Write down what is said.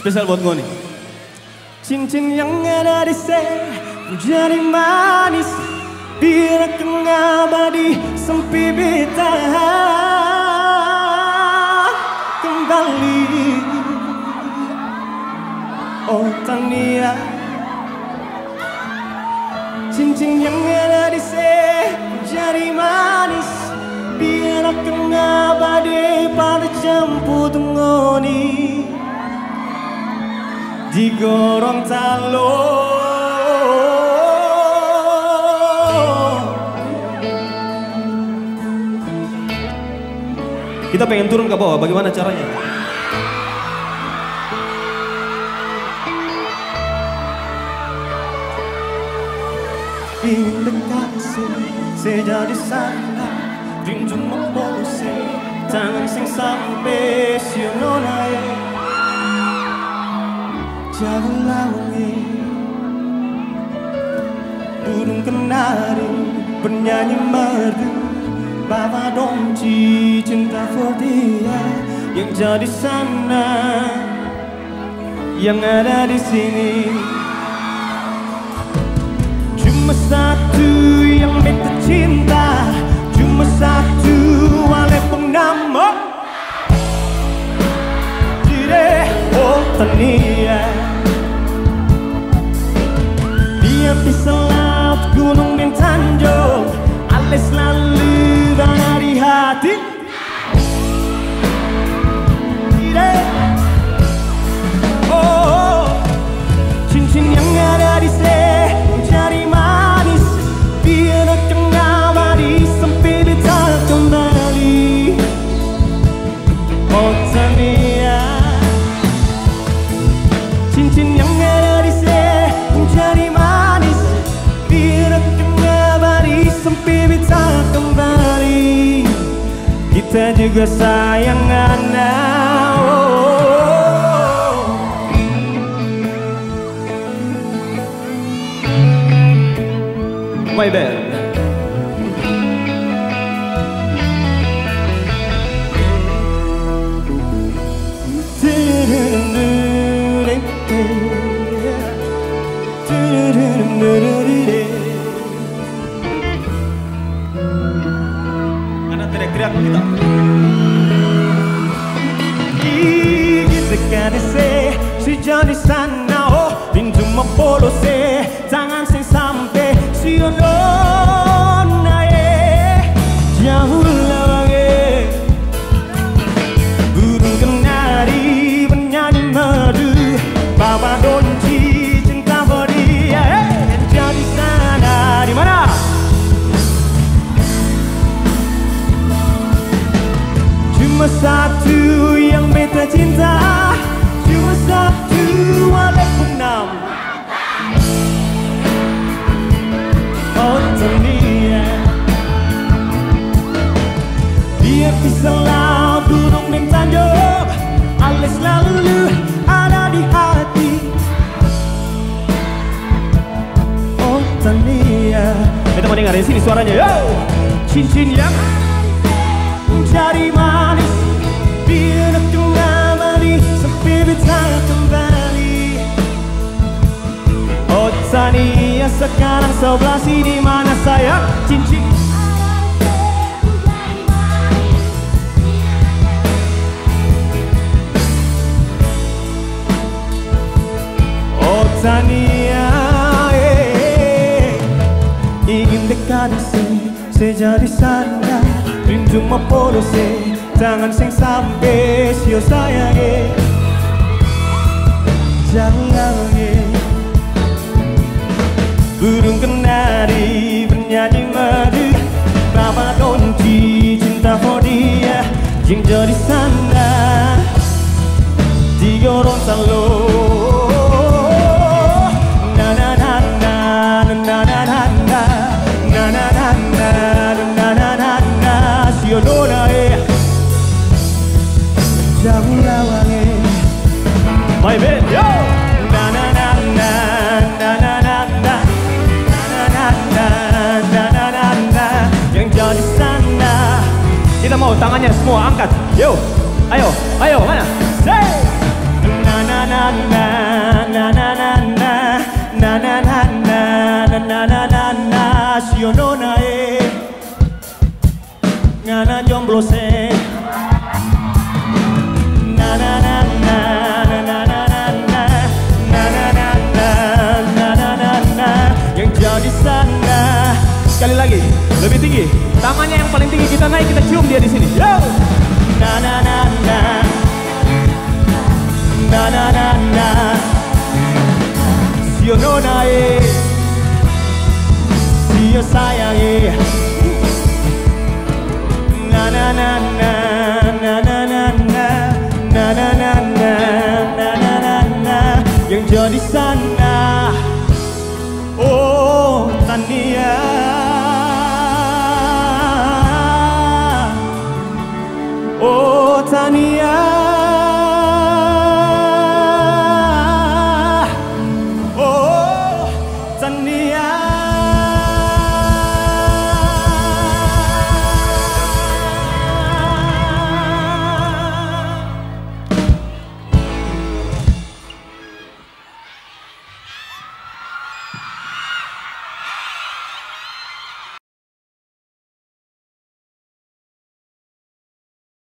Spesial buat gue nih. Cincin yang ada di sini menjadi manis, biar abadi sempibita kembali. Oh Tania, cincin yang ada di sini menjadi manis, biar abadi pada jemput ngoni di Gorontalo. Kita pengen turun ke bawah, bagaimana caranya? Ingin dekat sini, sejauh di sana, rindu mempose, tangan sing sampai siono naik. Jauh lawangi, burung kenari bernyanyi merdu, Bawa donci cinta for dia yang jadi sana, yang ada di sini. Cuma satu yang beta cinta, cuma satu walaupun nama Dire oh Tania. Dia bisa laut gunung dan tanjung, alis selalu ada di hati. Dire oh cincin yang ada di sini menjadi manis, biar abadi sampai beta kembali. Oh Tania, cincin yang ada di sini menjadi manis, biar abadi sampai beta kembali. Kita juga sayangan now. My bad. Karena teriak-teriak kita. Gigit dekat sejauh di sana, oh pintu mempolo tangan sing sampai siono naik. Jauh lawangi, burung kenari bernyanyi merdu, bawa donci cinta for dia yang jadi sana. Di mana? Cuma satu yang beta cinta, cuma satu walaupun nama. Oh Tania, dia bisa laut gunung dan tanjung, alis selalu ada di hati. Oh Tania, kita mau dengar di sini suaranya, yo. Cincin yang menjadi manis, biar abadi sampai beta kembali. Oh Tania, sekarang sebelah sini mana sayang cincin. Oh Tania, ingin dekat di sini, sejauh di sana, rindu mempolo tangan sing sampai sio sayangi. Jangan burung kenari bernyanyi merdu, bawa donci cinta for dia yang jadi sana di Gorontalo. Na na na na na na na na na na na na na na na siono naik. Jauh lawangi, my bad, yo. Na na na na na na na na na na na na yang jadi sana. Kita mau tangannya semua angkat, yo. Ayo, ayo, mana? Say. Na na na na na na na na na na na na na na na na na sio nona ngana jomblo se na na na na na na na na na na na na na na na na yang jauh di sana. Sekali lagi lebih tinggi, tangannya yang paling tinggi kita naik, kita cium dia di sini. Yo na na na na na na na na sio nona sio sayang